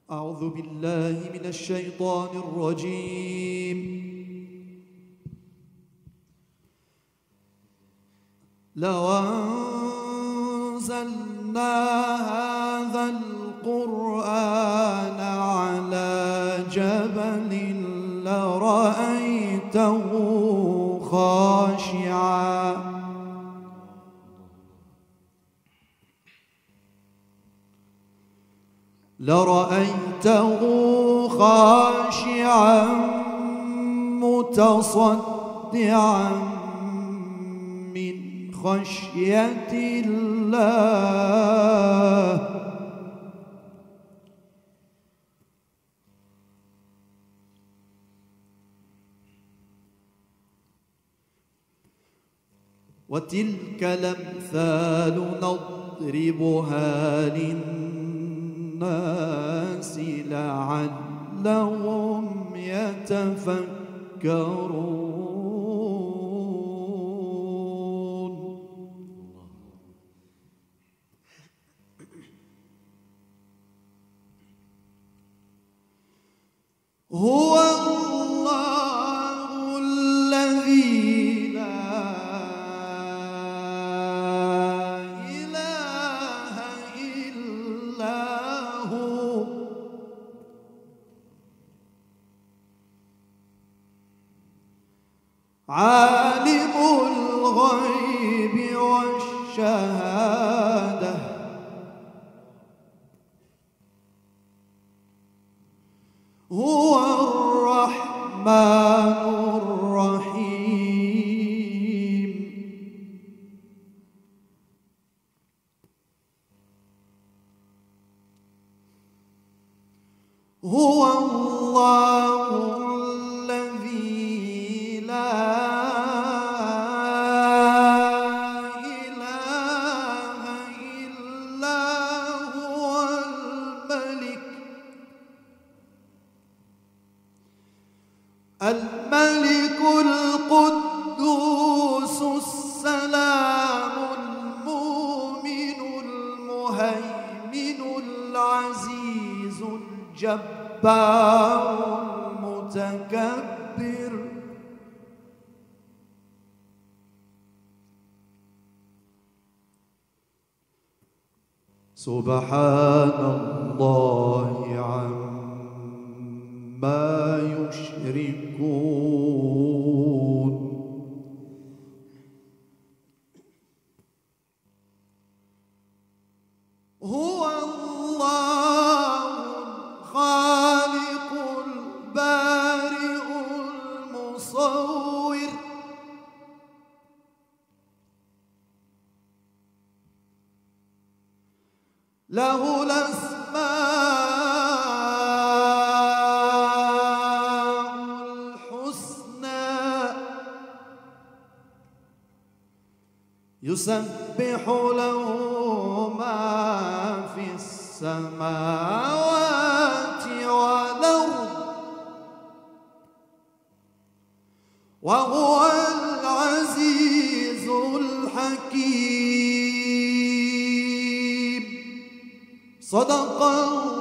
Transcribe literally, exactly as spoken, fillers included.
أعوذ بالله من الشيطان الرجيم. لو أنزلنا هذا القرآن على جبل لرأيته خاشعا لرأيته خاشعا متصدعا من خشية الله. وتلك الأمثال نضربها للناس لعلهم يتفكرون. هو الله الذي لا إله إلا هو عالم الغيب والشهادة هو الرحمن الرحيم. هو الله الذي لا إله إلا هو الملك الملك القدوس السلام المؤمن المهيمن العزيز الجبار المتكبر. سبحان الله عما يشركون. هو الله الخالق البارئ المصور له الأسماء الحسنى يسبح له ما في السماوات والأرض وهو العزيز الحكيم. صدق الله.